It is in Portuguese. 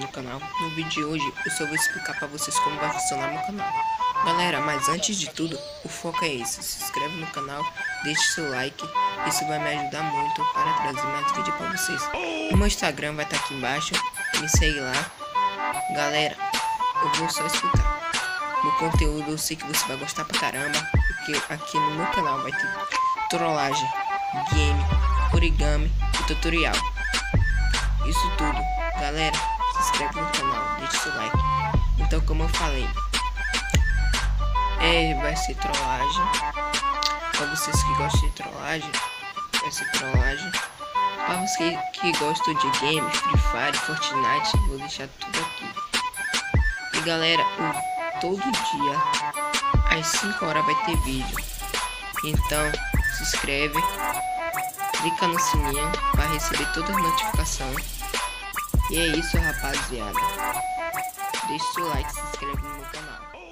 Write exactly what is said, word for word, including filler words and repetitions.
no canal. No vídeo de hoje eu só vou explicar para vocês como vai funcionar meu canal. Galera, mas antes de tudo, o foco é esse: se inscreve no canal, deixe seu like, isso vai me ajudar muito para trazer mais vídeo para vocês. O meu Instagram vai estar aqui embaixo, me segue lá. Galera, eu vou só explicar. No conteúdo eu sei que você vai gostar pra caramba, porque aqui no meu canal vai ter trollagem, game, origami e tutorial. Isso tudo. Galera, se inscreve no canal, deixa seu like. Então, como eu falei, é, vai ser trollagem. Para vocês que gostam de trollagem, vai ser trollagem. Para vocês que gostam de game, Free Fire, Fortnite, vou deixar tudo aqui. E galera, o, todo dia às cinco horas vai ter vídeo. Então, se inscreve, clica no sininho para receber todas as notificações. E é isso, rapaziada. Deixe seu like, se inscreve no meu canal.